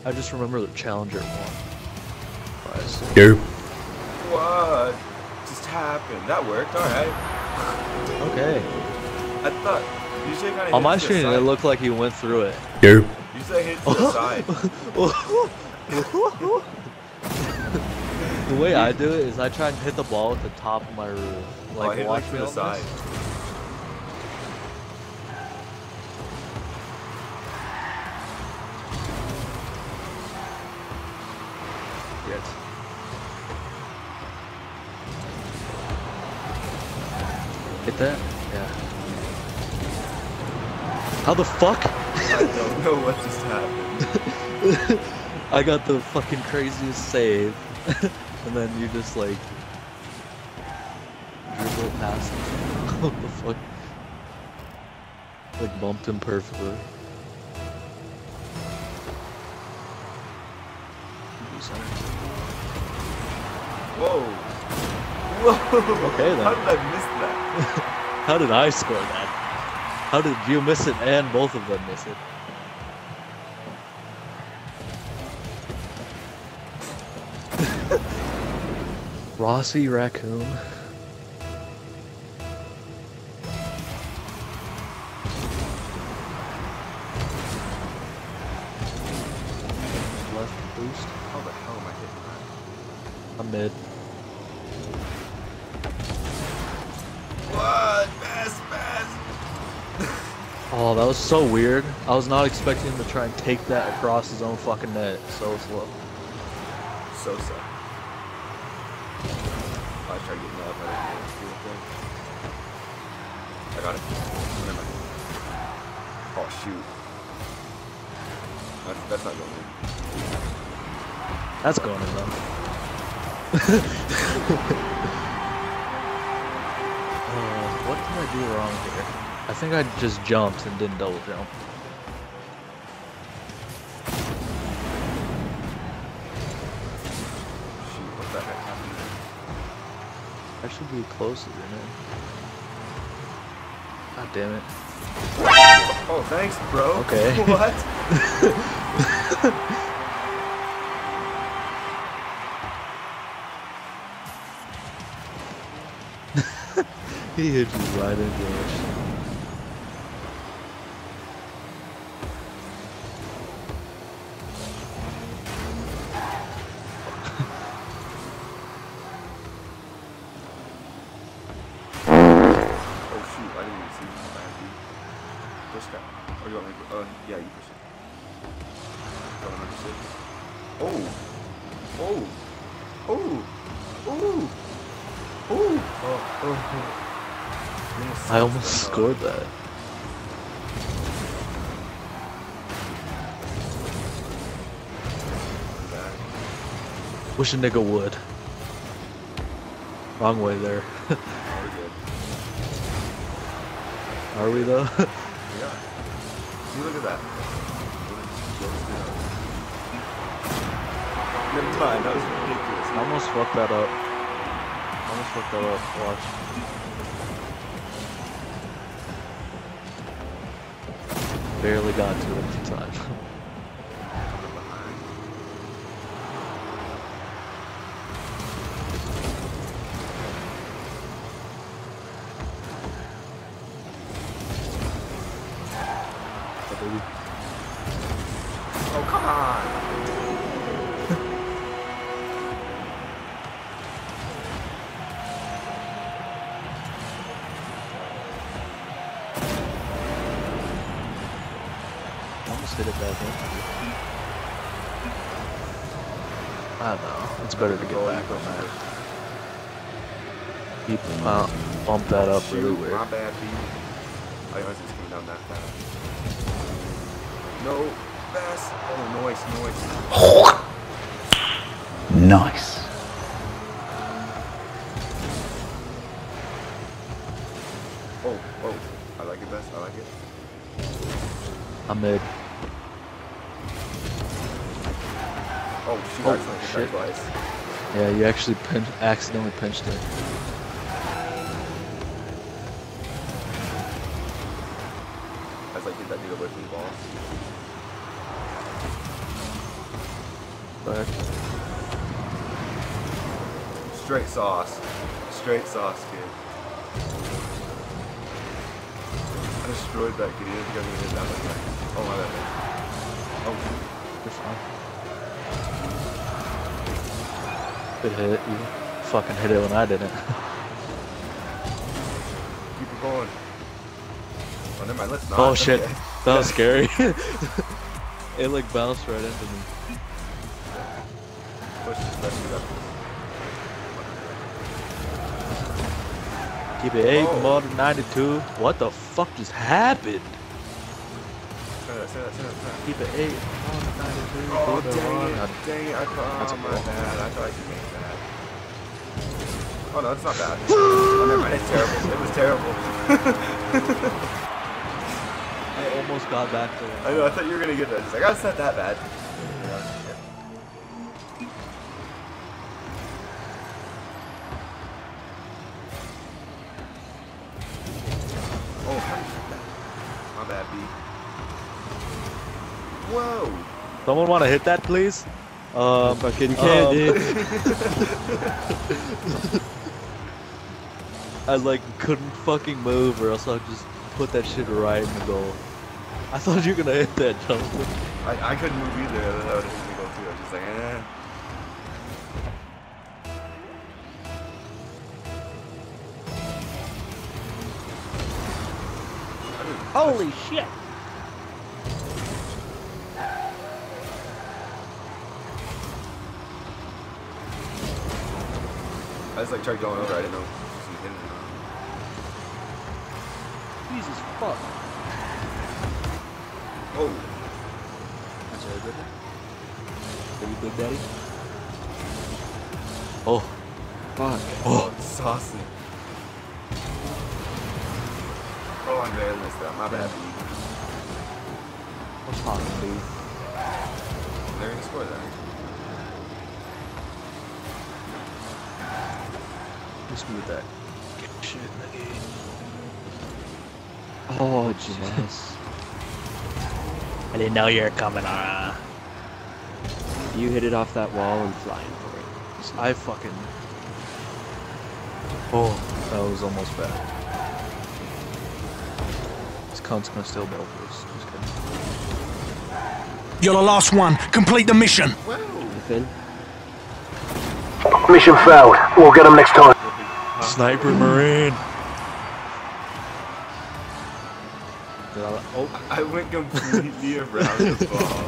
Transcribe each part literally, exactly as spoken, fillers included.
I just remember the Challenger one. Yo. What just happened? That worked, alright. Okay. I thought, usually I kind of On my screen, it looked like you went through it. Yo. Usually I hit to the side. The way I do it is I try and hit the ball at the top of my roof. Like, oh, I hit watch like me to the on side. this. Yes. Hit that? Yeah. How the fuck? I don't know what just happened. I got the fucking craziest save. And then you just like dribble past him. What the fuck? Like bumped him perfectly. Whoa. Whoa. Okay then. How did I miss that? How did I score that? How did you miss it and both of them miss it? Rossi Raccoon. Left boost. How the hell am I hitting that? I'm mid. What? Pass, pass. Oh, that was so weird. I was not expecting him to try and take that across his own fucking net. So slow. So sad. I tried getting up. I didn't do it. I got it. Never mind. Oh shoot. That's, that's not going in. That's going in though. uh, what did I do wrong here? I think I just jumped and didn't double jump. Shoot, what the heck happened? I should be closer than it. God damn it. Oh, thanks, bro. Okay. What? He hit you right in the ass. Oh shoot, I didn't even see my bad dude. Push that. Or you want me to uh yeah, you push it. Got number six. Oh! Oh! Oh! Oh! Oh! Oh! Oh! I almost scored that. Wish a nigga would. Wrong way there. We're good. Are we though? Yeah. See, look at that. Never mind, that was ridiculous. I almost fucked that up. Almost fucked that up. Watch. Barely got to it in time. Oh, come on! Almost hit it back in. I don't know. It's better to get back on that. Keep uh, bump that up Shoot, really weird. my bad, B. I was just coming down that fast. No, fast. Oh, noise, noise. Nice. Oh, oh. I like it best. I like it. I'm mid. Oh, shoot, Oh, I accidentally hit shit. that twice. Yeah, you actually pin accidentally pinched it. I was like, get that dude away from the ball. Respect. Straight sauce. Straight sauce, kid. I destroyed that kid. He didn't get me hit that one. Oh, my bad. Oh, You're fine. Good hit. You fucking hit it when I didn't. keep it going. Oh, never mind. Let's not. Oh shit. Okay. That was scary. It like bounced right into me. Push this, let's do that. Keep it eight, Oh. motor ninety-two. What the fuck just happened? Say that, say that, say that, say that. Keep it eight, motor ninety-two. Oh, keep it dang one. it. Dang it. I thought, That's oh, my cool. bad. I thought I could make that. Oh, no, it's not bad. Oh, never mind. It's terrible. It was terrible. I almost got back to it. I know, I thought you were going to get that. It's like, oh, it's not that bad. Oh, how did you hit that? My bad, B. Whoa! Someone want to hit that, please? Um, Fucking can, um, dude. I like couldn't fucking move, or else I'd just put that shit right in the goal. I thought you were gonna hit that, Jonathan. I, I couldn't move either. That would have hit me go through. I was just like, eh. Holy shit! I just like tried going over. I didn't know if he was hitting it or not. Jesus fuck. Oh. That's very good. Are you good, daddy? Oh. Fuck. Oh, it's saucy. Oh, I barely missed that. My bad, B. What's happening, dude? They're gonna score that. Just with that. Get shit in the game. Oh, Jesus. I didn't know you were coming on. You hit it off that wall and flying for it. I fucking. Oh, that was almost bad. This cunt's gonna steal both of us. Just kidding. You're the last one. Complete the mission. Whoa! Finn? Mission failed. We'll get them next time. Sniper Marine. Did I, oh, I went completely around the ball.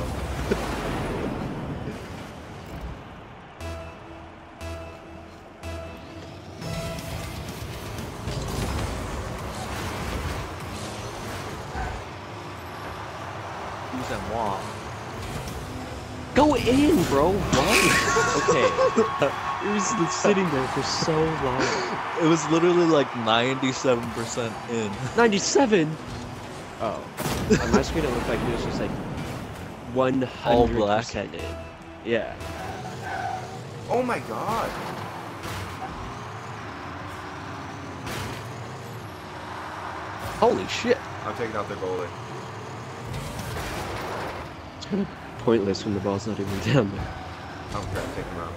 use that wall. Go in, bro. Why? Okay. It was sitting there for so long. It was literally like ninety-seven percent in. ninety-seven? Oh. On my screen, it looked like it was just like one hundred percent in. Yeah. Oh my god. Holy shit. I'm taking out the goalie. It's kind of pointless when the ball's not even down there. I don't care. I'm taking him out.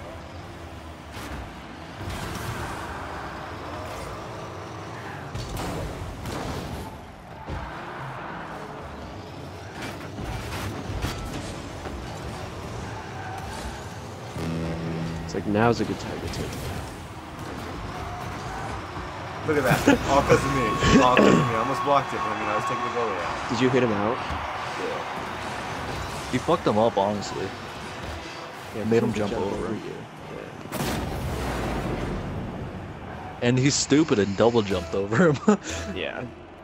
It's like now's a good time to take it. Look at that. All because of me. All because of me. I almost blocked it, but I mean, I was taking the goalie out. Did you hit him out? Yeah. He fucked him up, honestly. Yeah, Made him he jump jumped over. you. And he's stupid and double jumped over him. Yeah.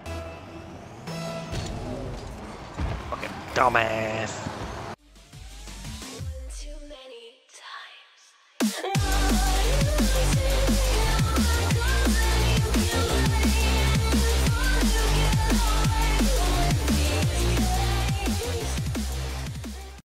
Fucking dumbass. Too many times.